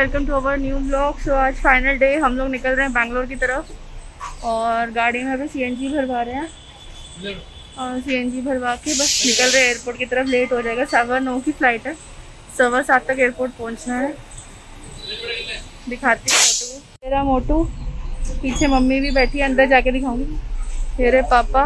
Welcome to our new blog. So आज final day, हम लोग निकल रहे हैं बैंगलोर की तरफ और गाड़ी में अभी सीएनजी भरवा रहे हैं और सीएनजी भरवा के बस निकल रहे हैं एयरपोर्ट की तरफ। लेट हो जाएगा, 9:15 की फ़्लाइट है, 7:15 तक एयरपोर्ट पहुंचना है। दिखाती हूँ मोटू, मेरा मोटू पीछे, मम्मी भी बैठी है, अंदर जाके दिखाऊंगी। मेरे पापा,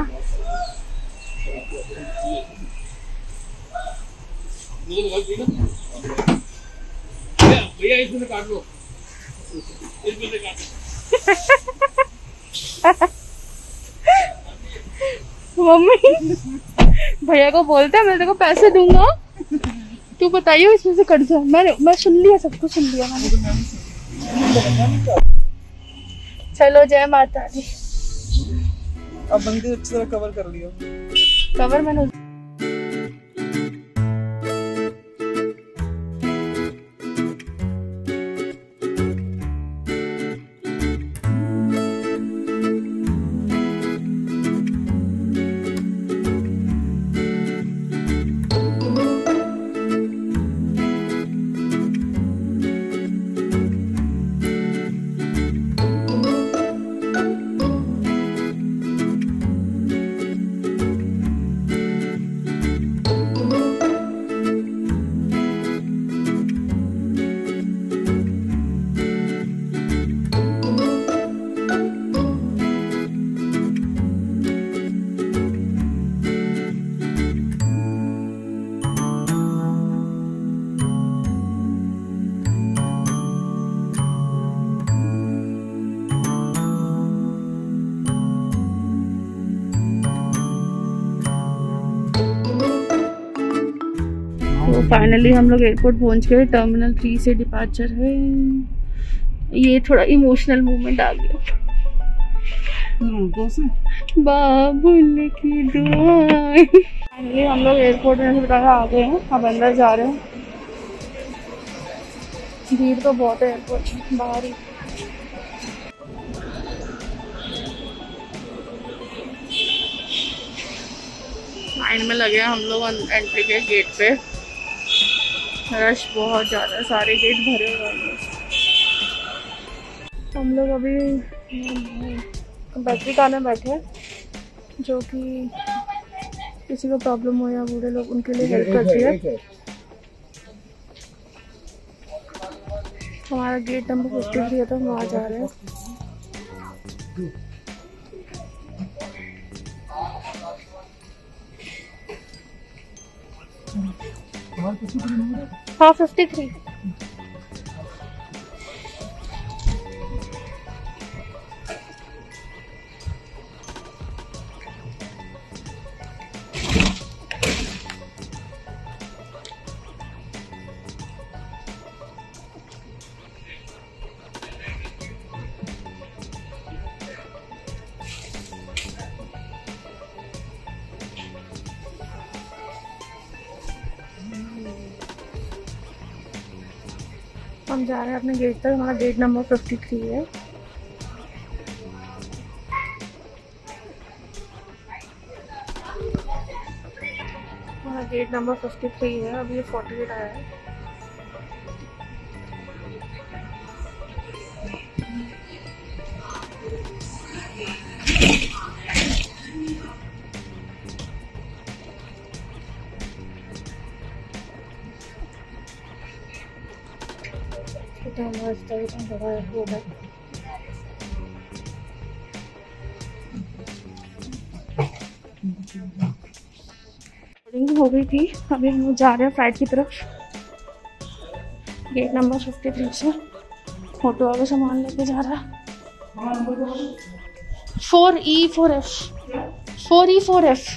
भैया इसमें काट लो, इसमें काट मम्मी भैया को बोलते हैं मैं तेरे को पैसे दूंगा, तू बताइए इसमें से कट जा। मैं सुन लिया, सब कुछ सुन लिया मैंने। चलो जय माता दी। अब बंदी अच्छी तरह कवर कर लिया। कवर मैंने तो फाइनली हम लोग एयरपोर्ट पहुंच गए। टर्मिनल 3 से डिपार्चर है। ये थोड़ा इमोशनल मोमेंट आ गया। बाबुल की दुआएं। फाइनली हम लोग एयरपोर्ट में से आ गए हैं, अब अंदर जा रहे हैं। भीड़ तो बहुत है एयरपोर्ट में, बाहर ही। लाइन में लगे हैं हम लोग एंट्री के गेट पे। रश बहुत ज़्यादा, सारे गेट भरे हुए हैं। हम लोग अभी बैटरी कार में बैठे हैं, जो कि किसी को प्रॉब्लम हो या बूढ़े लोग, उनके लिए हेल्प करती है। हमारा गेट नंबर 53 है, तो हम वहाँ जा रहे हैं। हाँ 53। हम जा रहे हैं अपने गेट तक। हमारा गेट नंबर 53 है। हमारा गेट नंबर 53 है। अभी ये 48 आया है। हो गई थी, अभी हम जा रहे हैं फ्लाइट की तरफ। गेट नंबर 53 से फोटो आगे सामान लेके जा रहा है। 4E4F 4E4F।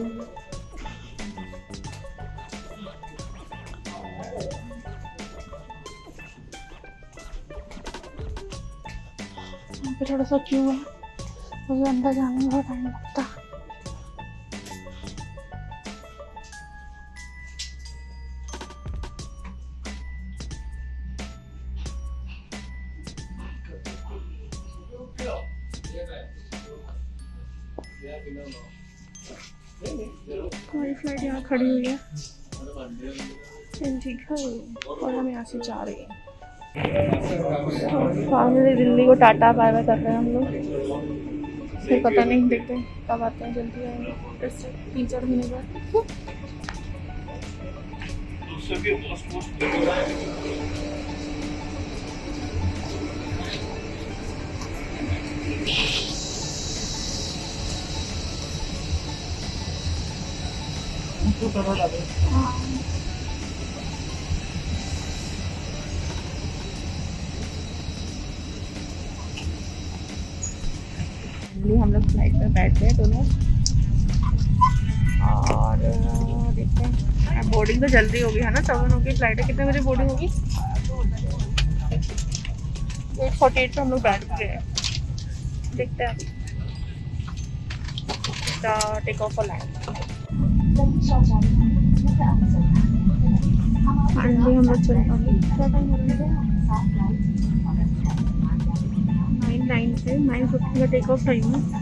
थोड़ा सा क्यों है, मुझे अंदर जाने में बहुत टाइम लगता। हमारी फ्लाइट यहाँ खड़ी हुई है, ठीक है, और हम यहाँ से जा रहे हैं। फाइनली दिल्ली को टाटा बाय बाय कर रहे हैं हम लोग। फिर पता नहीं, देखते हैं कब आते हैं, जल्दी आएंगे फिर से 3-4 महीने बाद। हम लोग फ्लाइट में बैठ गए दोनों और देखते हैं। बोर्डिंग तो जल्दी होगी है ना, 7 होगी फ्लाइट है। कितने बजे बोर्डिंग होगी? 8:48 पे हम लोग बैठ गए। देखते हैं टेक ऑफ और लैंड। फाइनली हम लोग चल पाएंगे। क्या टाइम हो रहा है? 9 से 9:50 का टेक ऑफ टाइम है।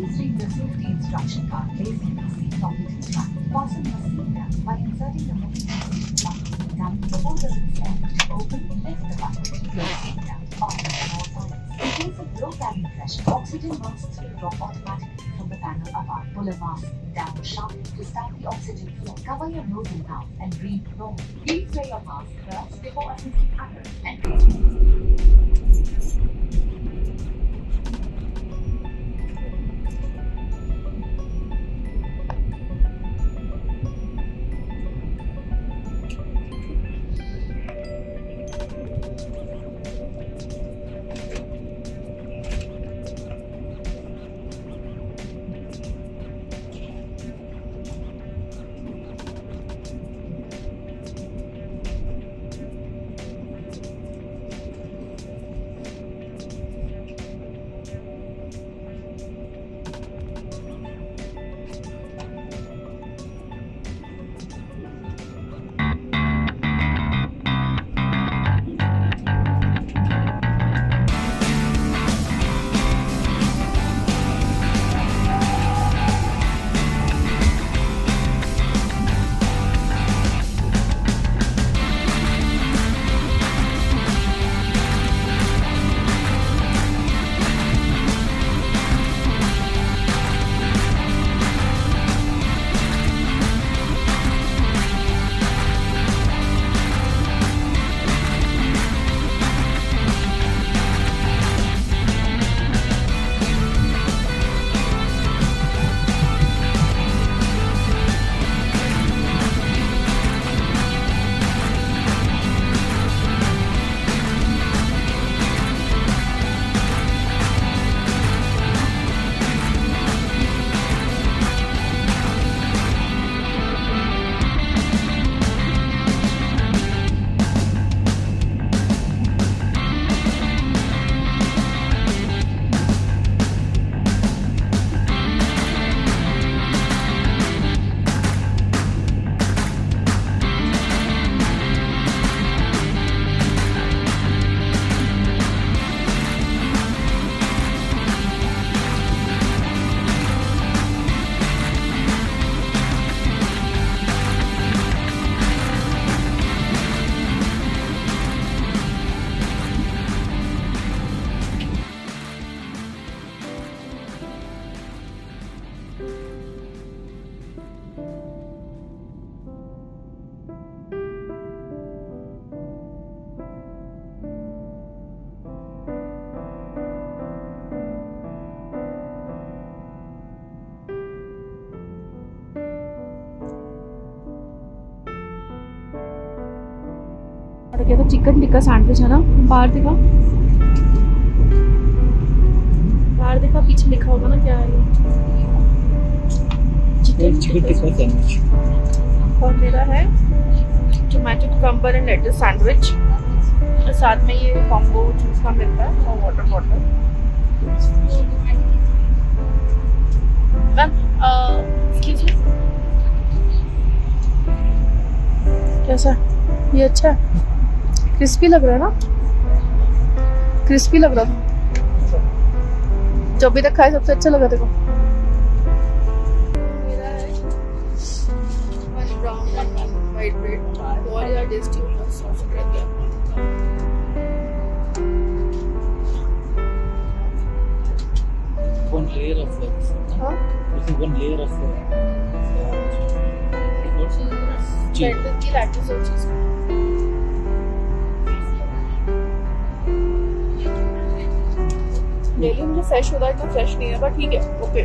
Oxygen runs through the drop automatically from the panel above. Pull a mask down sharply to start the oxygen flow. Cover your nose and mouth and breathe normally. Please wear your mask first before assisting others. क्या था? Chicken tikka sandwich है ना। बाहर दिखा, बाहर दिखा, पीछे लिखा होगा ना क्या है ये। Chicken tikka sandwich. और मेरा है tomato cucumber and lettuce sandwich. साथ में ये कॉम्बो जूस का मिलता है और water bottle. Ma'am excuse me, कैसा? ये अच्छा है, क्रिस्पी लग रहा है ना? क्रिस्पी लग रहा था। जो अभी तक खाए सबसे अच्छा लगा देखो। मेरा है one brown one white bread, बहुत ज़्यादा टेस्टी होता है, सॉफ्ट रहता है। layer of Huh? this is one layer of butter की लैटिस और चीज डेली मुझे फ्रेश होता है, इतना फ्रेश नहीं है, बट ठीक है, ओके।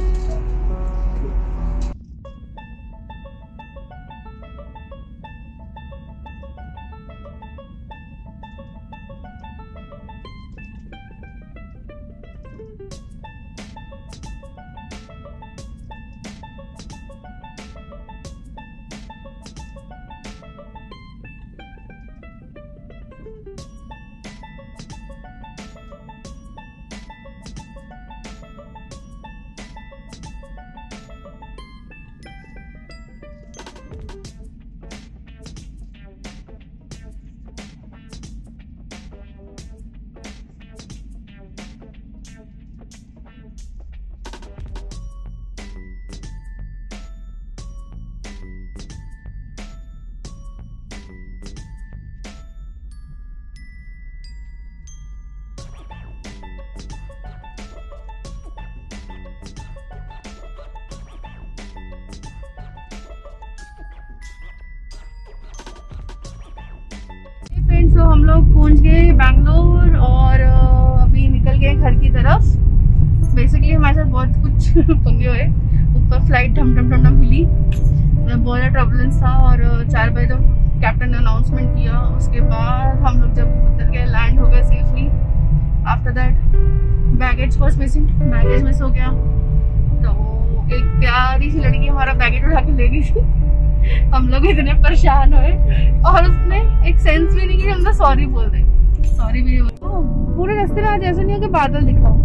तो हम लोग पहुंच गए बैंगलोर और अभी निकल गए घर की तरफ। बेसिकली हमारे साथ बहुत कुछ पंगे हुए। ऊपर फ्लाइट ढम ढम ढम ढम हिली, बहुत ज़्यादा ट्रबुलेंस था और 4 बजे तो कैप्टन ने अनाउंसमेंट किया। उसके बाद हम लोग जब उतर गए, लैंड हो गए safely. After that baggage was missing, baggage miss हो गया। तो एक प्यारी सी लड़की हमारा बैगेज उठा के ले गई थी। हम लोग इतने परेशान हुए और उसने एक सेंस भी नहीं कि हम सॉरी बोल दे। सॉरी भी पूरे रास्ते में आज ऐसा नहीं हो कि बादल दिखाओ।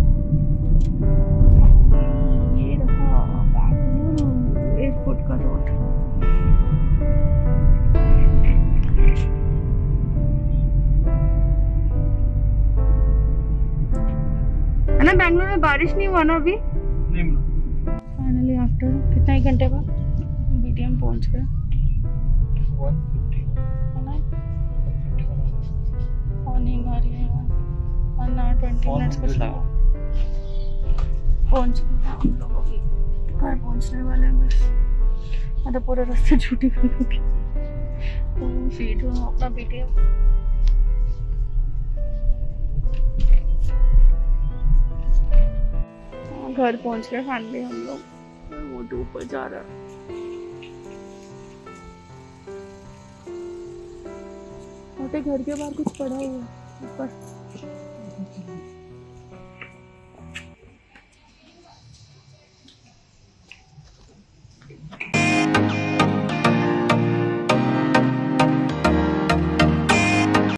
ये रहा बैंगलोर एयरपोर्ट का रोड। है ना, बैंगलोर में बारिश नहीं हुआ ना अभी? फाइनली आफ्टर कितना, 1 घंटे बाद बीटीएम पहुंच गए। 150 और नींद आ रही है यार, 1 hour 20 minutes कुछ लगा। पहुंच गए हम लोग, अभी घर पहुंचने वाले हैं बस। मैं तो पूरे रास्ते छुट्टी करूँगी तो फीड हूँ अपना बीटीएम। घर पहुंच गए फाइनली हम लोग। वो तो ऊपर जा रहा है। घर के बाहर कुछ पड़ा हुआ है ऊपर।